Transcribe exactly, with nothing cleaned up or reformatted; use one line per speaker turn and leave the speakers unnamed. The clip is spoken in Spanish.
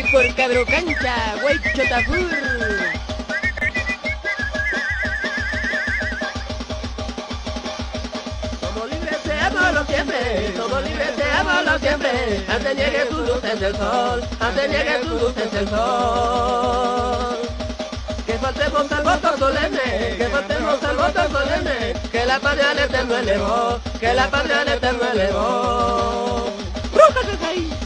por Cabro Cancha, Huaycho Tafur. Somos libres, seámoslo siempre, somos libres, seámoslo siempre, antes llegue tu luces del sol, antes llegue tu luces del sol. Que faltemos al voto solemne, que faltemos al voto solemne, que la patria al eterno elevó, que la patria al eterno elevó. ¡Bruja que caí!